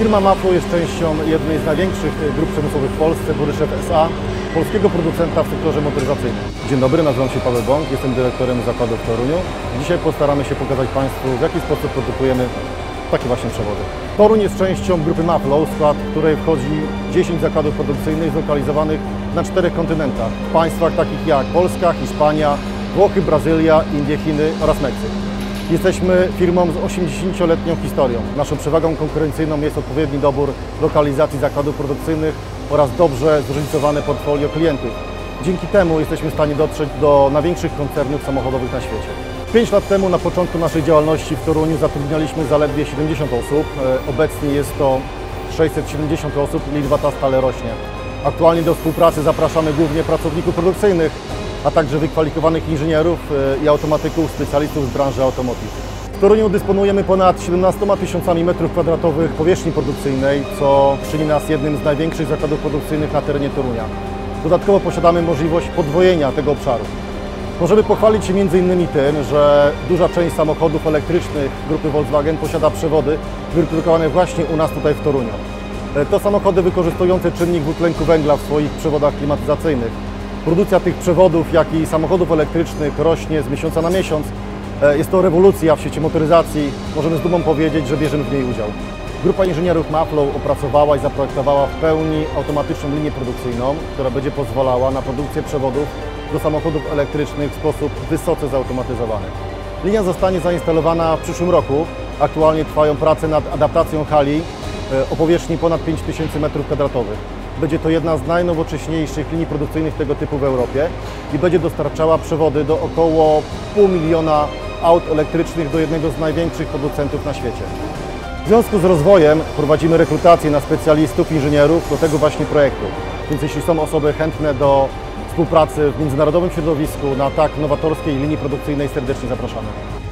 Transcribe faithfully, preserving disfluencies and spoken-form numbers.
Firma Maflow jest częścią jednej z największych grup przemysłowych w Polsce, Boryszew S A, polskiego producenta w sektorze motoryzacyjnym. Dzień dobry, nazywam się Paweł Bąk, jestem dyrektorem zakładu w Toruniu. Dzisiaj postaramy się pokazać Państwu, w jaki sposób produkujemy takie właśnie przewody. Toruń jest częścią grupy Maflow, w skład której wchodzi dziesięć zakładów produkcyjnych zlokalizowanych na czterech kontynentach. W państwach takich jak Polska, Hiszpania, Włochy, Brazylia, Indie, Chiny oraz Meksyk. Jesteśmy firmą z osiemdziesięcioletnią historią. Naszą przewagą konkurencyjną jest odpowiedni dobór lokalizacji zakładów produkcyjnych oraz dobrze zróżnicowane portfolio klientów. Dzięki temu jesteśmy w stanie dotrzeć do największych koncernów samochodowych na świecie. Pięć lat temu na początku naszej działalności w Toruniu zatrudnialiśmy zaledwie siedemdziesiąt osób. Obecnie jest to sześćset siedemdziesiąt osób, liczba ta stale rośnie. Aktualnie do współpracy zapraszamy głównie pracowników produkcyjnych, a także wykwalifikowanych inżynierów i automatyków, specjalistów z branży automotive. W Toruniu dysponujemy ponad siedemnastoma tysiącami metrów kwadratowych powierzchni produkcyjnej, co czyni nas jednym z największych zakładów produkcyjnych na terenie Torunia. Dodatkowo posiadamy możliwość podwojenia tego obszaru. Możemy pochwalić się między innymi tym, że duża część samochodów elektrycznych grupy Volkswagen posiada przewody wyprodukowane właśnie u nas tutaj w Toruniu. To samochody wykorzystujące czynnik dwutlenku węgla w swoich przewodach klimatyzacyjnych. Produkcja tych przewodów, jak i samochodów elektrycznych rośnie z miesiąca na miesiąc. Jest to rewolucja w sieci motoryzacji. Możemy z dumą powiedzieć, że bierzemy w niej udział. Grupa inżynierów Maflow opracowała i zaprojektowała w pełni automatyczną linię produkcyjną, która będzie pozwalała na produkcję przewodów do samochodów elektrycznych w sposób wysoce zautomatyzowany. Linia zostanie zainstalowana w przyszłym roku. Aktualnie trwają prace nad adaptacją hali o powierzchni ponad pięć tysięcy metrów kwadratowych. Będzie to jedna z najnowocześniejszych linii produkcyjnych tego typu w Europie i będzie dostarczała przewody do około pół miliona aut elektrycznych do jednego z największych producentów na świecie. W związku z rozwojem prowadzimy rekrutację na specjalistów, inżynierów do tego właśnie projektu. Więc jeśli są osoby chętne do współpracy w międzynarodowym środowisku na tak nowatorskiej linii produkcyjnej, serdecznie zapraszamy.